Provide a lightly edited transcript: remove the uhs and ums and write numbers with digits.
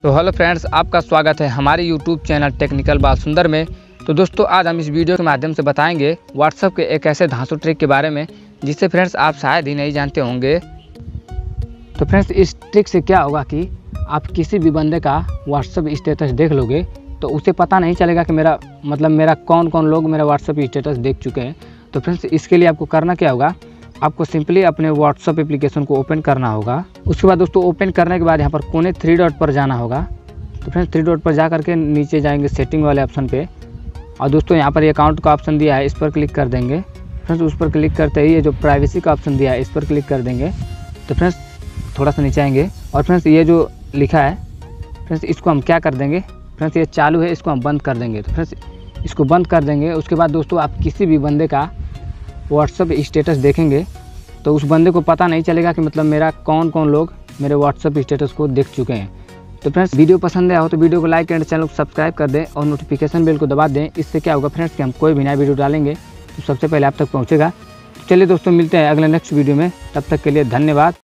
तो hello friends, आपका स्वागत है हमारे यूट्यूब चैनल टेक्निकल बाल सुंदर में। तो दोस्तों, आज हम इस वीडियो के माध्यम से बताएंगे व्हाट्सएप के एक ऐसे धांसू ट्रिक के बारे में जिससे फ्रेंड्स आप शायद ही नहीं जानते होंगे। तो फ्रेंड्स, इस ट्रिक से क्या होगा कि आप किसी भी बंदे का व्हाट्सएप स्टेटस देख लोगे तो उसे पता नहीं चलेगा कि मेरा कौन कौन लोग मेरा व्हाट्सएप स्टेटस देख चुके हैं। तो फ्रेंड्स, इसके लिए आपको करना क्या होगा, आपको सिंपली अपने व्हाट्सएप एप्लीकेशन को ओपन करना होगा। उसके बाद दोस्तों, ओपन करने के बाद यहाँ पर कोने 3 डॉट पर जाना होगा। तो फ्रेंड्स, 3 डॉट पर जा करके नीचे जाएंगे सेटिंग वाले ऑप्शन पे, और दोस्तों यहाँ पर ये अकाउंट का ऑप्शन दिया है, इस पर क्लिक कर देंगे। फ्रेंड्स, उस पर क्लिक करते ही ये जो प्राइवेसी का ऑप्शन दिया है इस पर क्लिक कर देंगे। तो फ्रेंड्स, थोड़ा सा नीचे आएंगे और फ्रेंड्स ये जो लिखा है फ्रेंड्स, इसको हम क्या कर देंगे, फ्रेंड्स ये चालू है, इसको हम बंद कर देंगे। तो फ्रेंड्स, इसको बंद कर देंगे। उसके बाद दोस्तों, आप किसी भी बंदे का व्हाट्सएप स्टेटस देखेंगे तो उस बंदे को पता नहीं चलेगा कि मेरा कौन कौन लोग मेरे व्हाट्सएप स्टेटस को देख चुके हैं। तो फ्रेंड्स, वीडियो पसंद आया हो तो वीडियो को लाइक एंड चैनल को सब्सक्राइब कर दें और नोटिफिकेशन बेल को दबा दें। इससे क्या होगा फ्रेंड्स कि हम कोई भी नया वीडियो डालेंगे तो सबसे पहले आप तक पहुँचेगा। तो चलिए दोस्तों, मिलते हैं अगले नेक्स्ट वीडियो में। तब तक के लिए धन्यवाद।